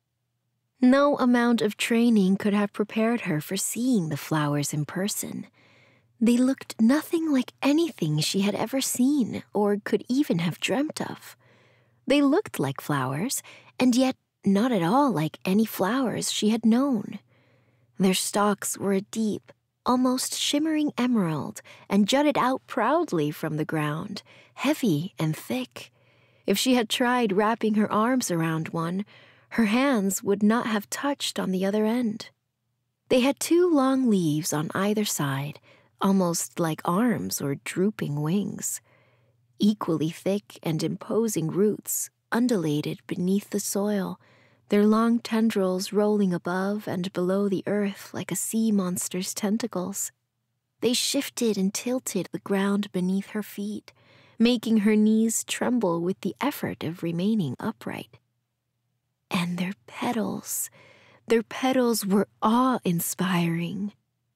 No amount of training could have prepared her for seeing the flowers in person. They looked nothing like anything she had ever seen or could even have dreamt of. They looked like flowers, and yet not at all like any flowers she had known. Their stalks were a deep, almost shimmering emerald, and jutted out proudly from the ground, heavy and thick. If she had tried wrapping her arms around one, her hands would not have touched on the other end. They had 2 long leaves on either side, almost like arms or drooping wings. Equally thick and imposing roots undulated beneath the soil, their long tendrils rolling above and below the earth like a sea monster's tentacles. They shifted and tilted the ground beneath her feet, making her knees tremble with the effort of remaining upright. And their petals were awe-inspiring.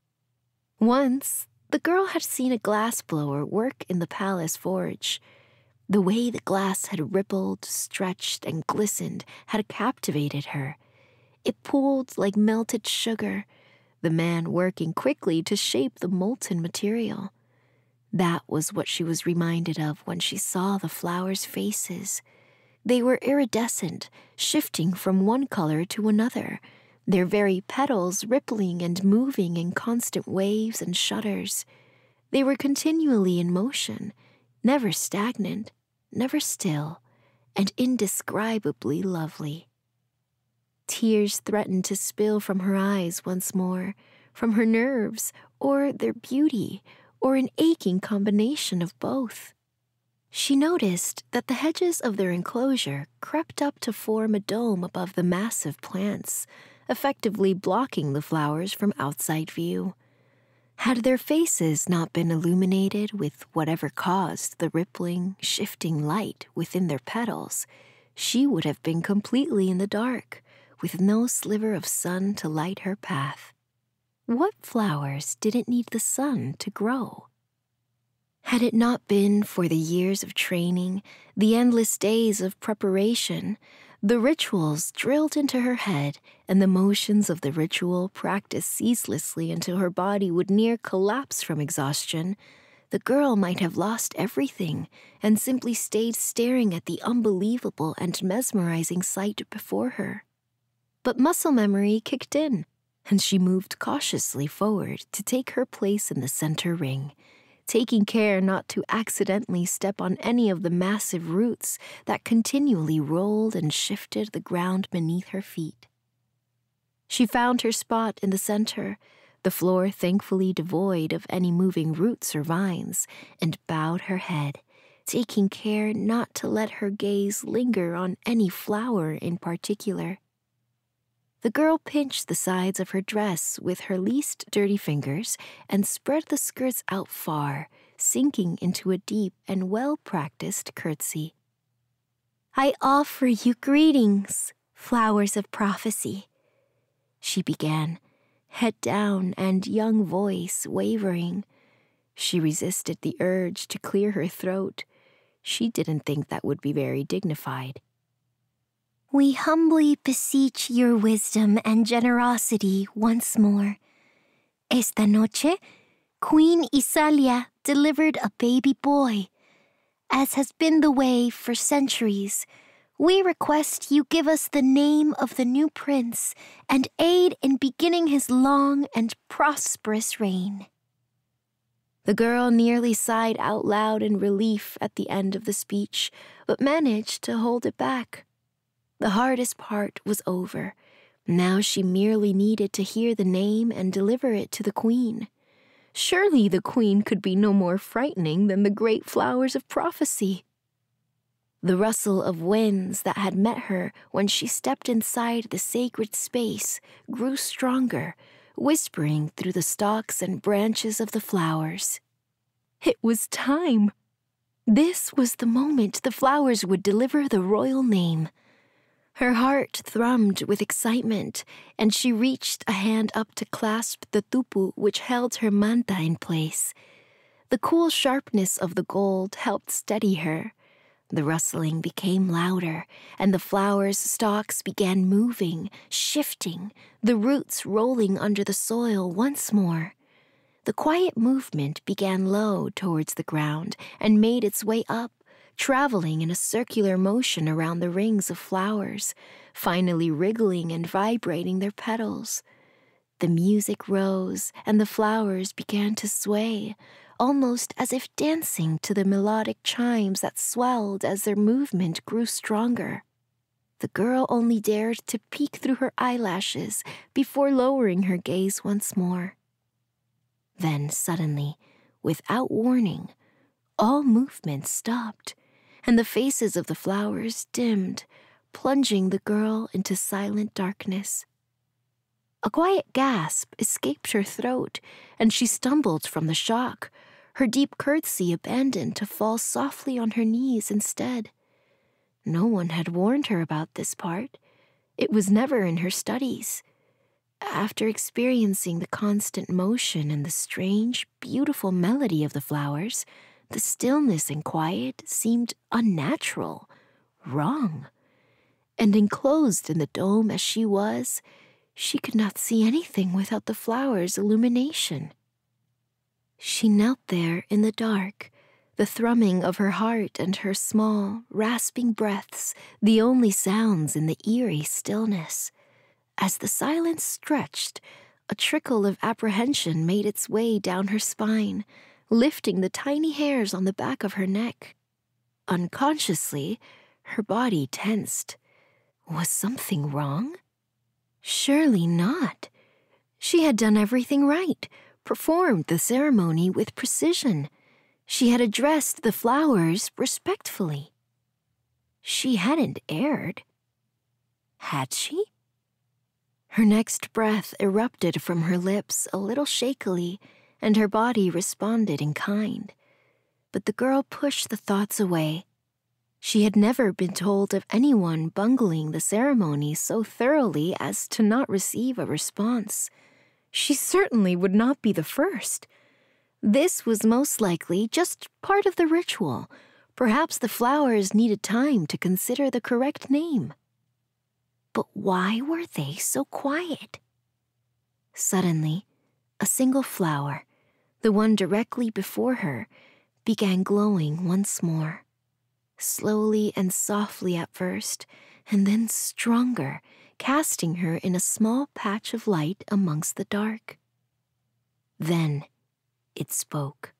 Once, the girl had seen a glass blower work in the palace forge. The way the glass had rippled, stretched, and glistened had captivated her. It pooled like melted sugar, the man working quickly to shape the molten material. That was what she was reminded of when she saw the flowers' faces. They were iridescent, shifting from one color to another, their very petals rippling and moving in constant waves and shudders. They were continually in motion, never stagnant, never still, and indescribably lovely. Tears threatened to spill from her eyes once more, from her nerves, or their beauty, or an aching combination of both. She noticed that the hedges of their enclosure crept up to form a dome above the massive plants, effectively blocking the flowers from outside view. Had their faces not been illuminated with whatever caused the rippling, shifting light within their petals, she would have been completely in the dark, with no sliver of sun to light her path. What flowers didn't need the sun to grow? Had it not been for the years of training, the endless days of preparation, the rituals drilled into her head, and the motions of the ritual practiced ceaselessly until her body would near collapse from exhaustion, the girl might have lost everything and simply stayed staring at the unbelievable and mesmerizing sight before her. But muscle memory kicked in, and she moved cautiously forward to take her place in the center ring, taking care not to accidentally step on any of the massive roots that continually rolled and shifted the ground beneath her feet. She found her spot in the center, the floor thankfully devoid of any moving roots or vines, and bowed her head, taking care not to let her gaze linger on any flower in particular. The girl pinched the sides of her dress with her least dirty fingers and spread the skirts out far, sinking into a deep and well-practiced curtsy. "I offer you greetings, flowers of prophecy," she began, head down and young voice wavering. She resisted the urge to clear her throat. She didn't think that would be very dignified. "We humbly beseech your wisdom and generosity once more. Esta noche, Queen Isalia delivered a baby boy. As has been the way for centuries, we request you give us the name of the new prince and aid in beginning his long and prosperous reign." The girl nearly sighed out loud in relief at the end of the speech, but managed to hold it back. The hardest part was over. Now she merely needed to hear the name and deliver it to the queen. Surely the queen could be no more frightening than the great flowers of prophecy. The rustle of winds that had met her when she stepped inside the sacred space grew stronger, whispering through the stalks and branches of the flowers. It was time. This was the moment the flowers would deliver the royal name. Her heart thrummed with excitement, and she reached a hand up to clasp the tupu which held her manta in place. The cool sharpness of the gold helped steady her. The rustling became louder, and the flowers' stalks began moving, shifting, the roots rolling under the soil once more. The quiet movement began low towards the ground and made its way up, traveling in a circular motion around the rings of flowers, finally wriggling and vibrating their petals. The music rose, and the flowers began to sway, almost as if dancing to the melodic chimes that swelled as their movement grew stronger. The girl only dared to peek through her eyelashes before lowering her gaze once more. Then suddenly, without warning, all movement stopped, and the faces of the flowers dimmed, plunging the girl into silent darkness. A quiet gasp escaped her throat, and she stumbled from the shock, her deep curtsy abandoned to fall softly on her knees instead. No one had warned her about this part. It was never in her studies. after experiencing the constant motion and the strange, beautiful melody of the flowers, the stillness and quiet seemed unnatural, wrong. And enclosed in the dome as she was, she could not see anything without the flowers' illumination. She knelt there in the dark, the thrumming of her heart and her small, rasping breaths the only sounds in the eerie stillness. As the silence stretched, a trickle of apprehension made its way down her spine, lifting the tiny hairs on the back of her neck. Unconsciously, her body tensed. Was something wrong? Surely not. She had done everything right, performed the ceremony with precision. She had addressed the flowers respectfully. She hadn't erred. Had she? Her next breath erupted from her lips a little shakily, and her body responded in kind. But the girl pushed the thoughts away. She had never been told of anyone bungling the ceremony so thoroughly as to not receive a response. She certainly would not be the first. This was most likely just part of the ritual. Perhaps the flowers needed time to consider the correct name. But why were they so quiet? Suddenly, a single flower, the one directly before her, began glowing once more. Slowly and softly at first, and then stronger, casting her in a small patch of light amongst the dark. Then it spoke.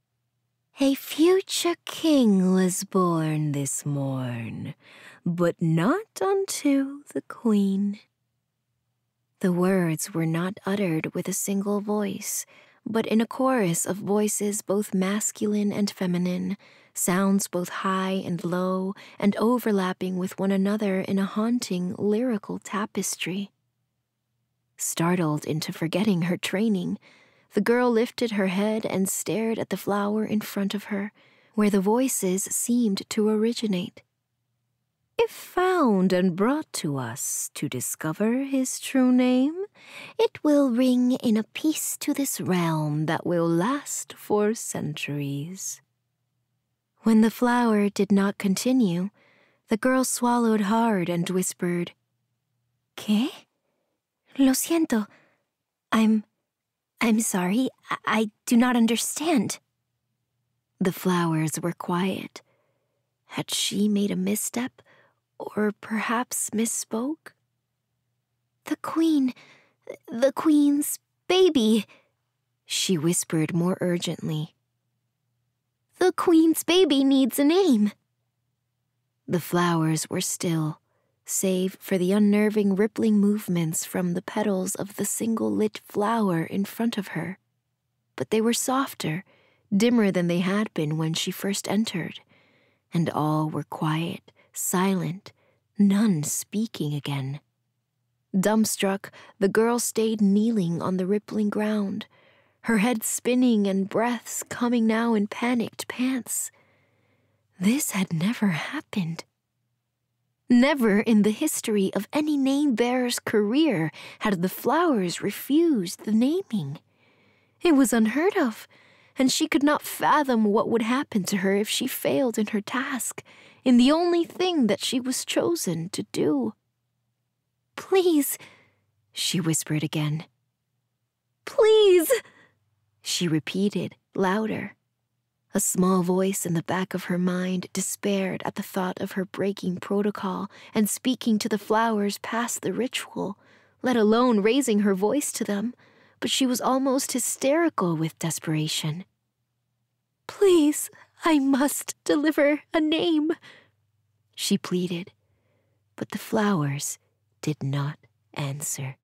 A future king was born this morn, but not unto the queen. The words were not uttered with a single voice, but in a chorus of voices both masculine and feminine, sounds both high and low and overlapping with one another in a haunting lyrical tapestry. Startled into forgetting her training, the girl lifted her head and stared at the flower in front of her, where the voices seemed to originate. If found and brought to us to discover his true name, it will ring in a peace to this realm that will last for centuries. When the flower did not continue, the girl swallowed hard and whispered, ¿Qué? Lo siento. I'm sorry. I do not understand. The flowers were quiet. Had she made a misstep, or perhaps misspoke? The queen's baby, she whispered more urgently. The queen's baby needs a name. The flowers were still, save for the unnerving rippling movements from the petals of the single lit flower in front of her. But they were softer, dimmer than they had been when she first entered, and all were quiet, silent, none speaking again. Dumbstruck, the girl stayed kneeling on the rippling ground, her head spinning and breaths coming now in panicked pants. This had never happened. Never in the history of any name-bearer's career had the flowers refused the naming. It was unheard of, and she could not fathom what would happen to her if she failed in her task, in the only thing that she was chosen to do. Please, she whispered again. Please, she repeated, louder. A small voice in the back of her mind despaired at the thought of her breaking protocol and speaking to the flowers past the ritual, let alone raising her voice to them, but she was almost hysterical with desperation. Please, I must deliver a name, she pleaded, but the flowers did not answer.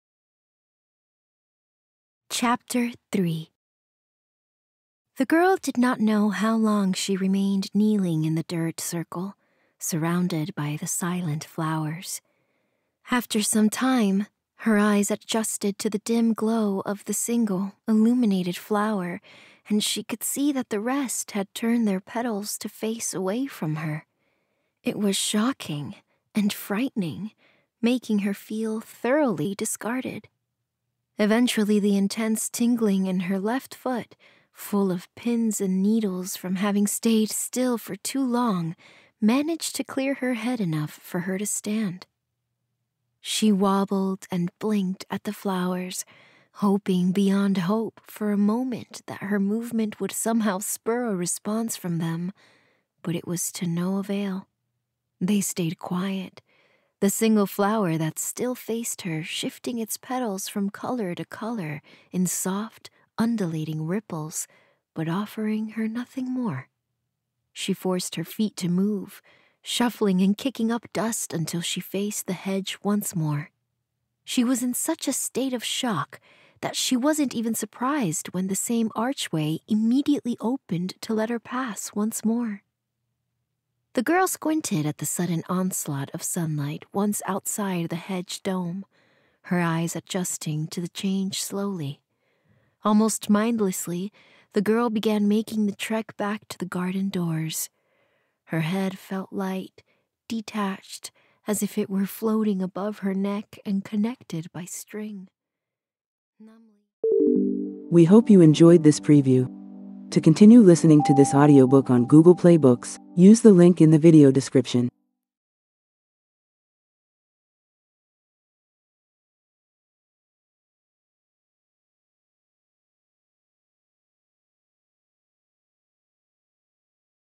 Chapter 3. The girl did not know how long she remained kneeling in the dirt circle, surrounded by the silent flowers. After some time, her eyes adjusted to the dim glow of the single, illuminated flower, and she could see that the rest had turned their petals to face away from her. It was shocking and frightening, making her feel thoroughly discarded. Eventually, the intense tingling in her left foot, full of pins and needles from having stayed still for too long, managed to clear her head enough for her to stand. She wobbled and blinked at the flowers, hoping beyond hope for a moment that her movement would somehow spur a response from them, but it was to no avail. They stayed quiet, the single flower that still faced her shifting its petals from color to color in soft, undulating ripples, but offering her nothing more. She forced her feet to move, shuffling and kicking up dust until she faced the hedge once more. She was in such a state of shock that she wasn't even surprised when the same archway immediately opened to let her pass once more. The girl squinted at the sudden onslaught of sunlight once outside the hedge dome, her eyes adjusting to the change slowly. Almost mindlessly, the girl began making the trek back to the garden doors. Her head felt light, detached, as if it were floating above her neck and connected by string. We hope you enjoyed this preview. To continue listening to this audiobook on Google Play Books, use the link in the video description.